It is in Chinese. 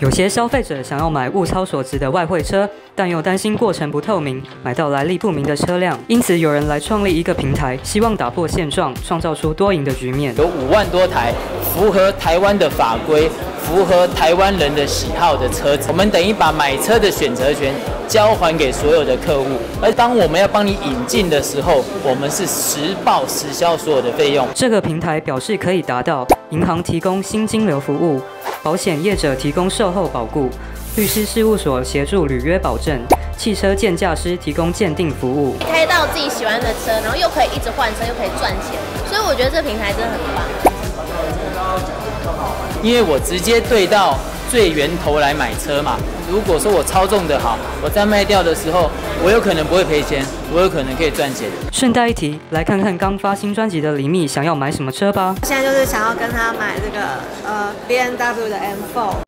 有些消费者想要买物超所值的外汇车，但又担心过程不透明，买到来历不明的车辆，因此有人来创立一个平台，希望打破现状，创造出多赢的局面。 有5万多台符合台湾的法规、符合台湾人的喜好的车子，我们等于把买车的选择权交还给所有的客户。而当我们要帮你引进的时候，我们是实报实销所有的费用。 这个平台表示可以达到银行提供新金流服务，保险业者提供售后保固，律师事务所协助履约保证，汽车鉴价师提供鉴定服务。 开到自己喜欢的车，然后又可以一直换车，又可以赚钱，所以我觉得这个平台真的很棒。 因为我直接对到最源头来买车嘛。如果说我操纵的好，我在卖掉的时候，我有可能不会赔钱，我有可能可以赚钱。 顺带一提，来看看刚发新专辑的李密想要买什么车吧。 现在就是想要跟他买这个BMW 的 M4，